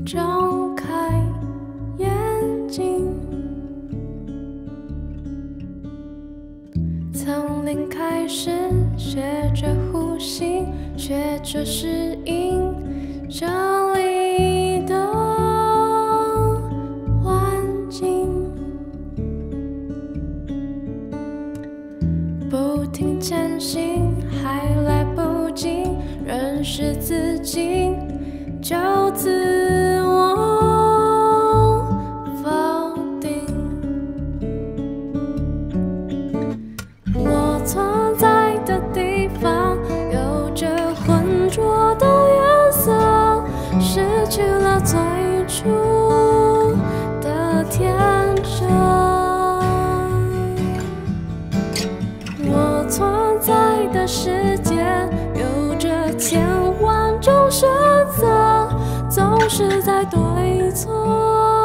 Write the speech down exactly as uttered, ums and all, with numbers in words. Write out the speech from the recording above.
张开眼睛，从零开始学着呼吸，学着适应这里的环境，不停前行，还来不及认识自己，就自我否定。我存在的地方有着浑浊的颜色，失去了最初的天真。我存在的世界有着千万种选择，总是在对错